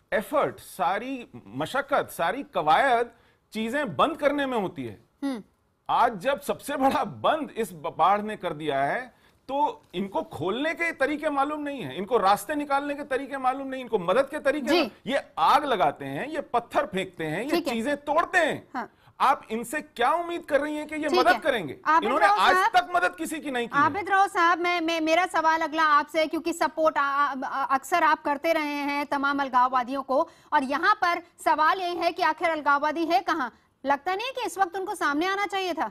Speaker 21: एफर्ट, सारी मशक्कत, सारी कवायद चीजें बंद करने में होती है। आज जब सबसे बड़ा बंद इस बाढ़ ने कर दिया है तो इनको खोलने के तरीके मालूम नहीं है, इनको रास्ते निकालने के तरीके मालूम नहीं, इनको मदद के तरीके, ये आग लगाते हैं, ये पत्थर फेंकते हैं, ये चीजें तोड़ते हैं। हाँ। आप इनसे क्या उम्मीद कर रही हैं कि ये मदद करेंगे? इन्होंने आज तक मदद किसी की नहीं की।
Speaker 6: आबिद राव साहब, मेरा सवाल अगला आपसे, क्योंकि सपोर्ट अक्सर आप करते रहे हैं तमाम अलगाववादियों को, और यहाँ पर सवाल यही है कि आखिर अलगाववादी है कहाँ? लगता नहीं कि इस वक्त उनको सामने आना चाहिए था?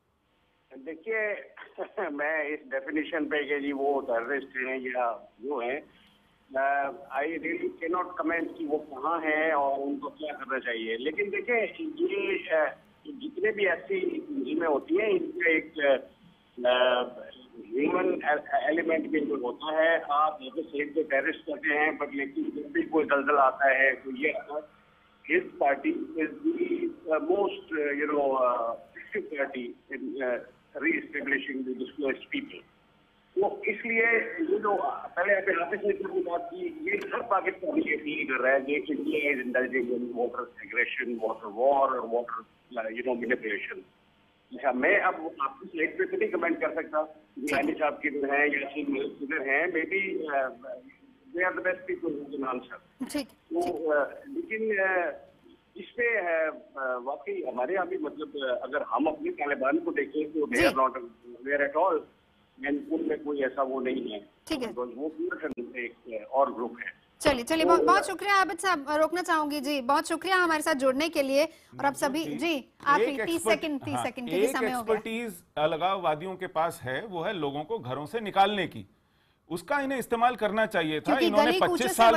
Speaker 22: देखिए, मैं इस डेफिनेशन पे कि जी वो टेररिस्ट हैं या वो हैं, I really can not comment कि वो कहाँ हैं और उनको क्या करना चाहिए। लेकिन देखिए, ये जितने भी ऐसी तंजीमें होती हैं, इनका एक ह्यूमन एलिमेंट भी इनमें होता है। आप जैसे सेठ को टेररिस्ट करते हैं, बट लेकिन जब भी कोई दलदल आता है तो ये his party is the most, active party in re-establishing the displaced people. वो इसलिए ये जो पहले अभी हाफिज ने की बात की, ये हर पाकिस्तानी ये फील कर रहा है कि India is indulging in water aggression, water war और वाटर मैनिपुलेशन। अच्छा, मैं अब आपकी साइड पे तो नहीं कमेंट कर सकता गिलानी साहब किधर हैं, यासीन मलिक किधर हैं, maybe they are the best people who can answer. तो लेकिन इस पे वाकई हमारे यहाँ भी, मतलब अगर हम अपने तालिबान को देखें तो they are not where at all, उनमें कोई ऐसा वो नहीं है। ठीक है, वो पूरा एक और ग्रुप है।
Speaker 6: चलिए बहुत शुक्रिया आबिद साहब, रोकना चाहूंगी जी, बहुत शुक्रिया हमारे साथ जुड़ने के लिए। और अब सभी जी आखिरी 30 सेकंड के लिए समय हो गया।
Speaker 21: एक्सपर्टीज अलगाववादियों के पास है, वो है लोगों को घरों से निकालने की। उसका इन्हें इस्तेमाल करना चाहिए था। इन्होंने 25 साल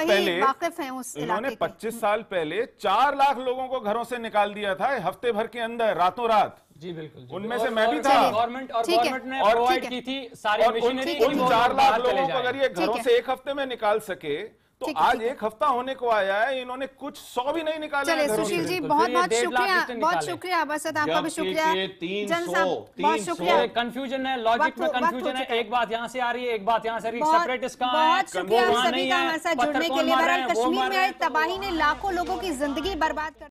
Speaker 21: पहले 4 लाख लोगों को घरों से निकाल दिया था हफ्ते भर के अंदर, रातों रात।
Speaker 19: जी बिल्कुल,
Speaker 21: उनमें से मैं भी था।
Speaker 19: गवर्नमेंट ने प्रोवाइड की थी सारी मशीनरी।
Speaker 21: उन 4 लाख लोगों को अगर ये घरों से एक हफ्ते में निकाल सके तो आज एक हफ्ता होने को आया है, इन्होंने कुछ 100 भी नहीं निकाले।
Speaker 6: चलिए सुशील जी, बहुत शुक्रिया बसत, आपका भी शुक्रिया।
Speaker 19: 300 बहुत शुक्रिया। कंफ्यूजन है, लॉजिक में कंफ्यूजन है, एक बात यहाँ से आ रही है, एक बात यहाँ से आ रही है। सेपरेटिस्ट कहाँ है?
Speaker 6: बहुत शुक्रिया सभी का हमारे साथ जुड़ने के लिए। बहरहाल कश्मीर में आई तबाही ने लाखों लोगों की जिंदगी बर्बाद कर